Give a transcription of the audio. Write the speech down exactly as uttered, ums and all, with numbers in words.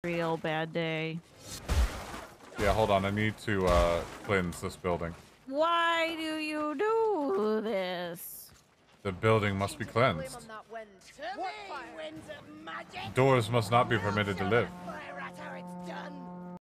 real bad day. Yeah, hold on. I need to uh, cleanse this building. Why do you do this? The building must be cleansed. Doors must not be permitted to live.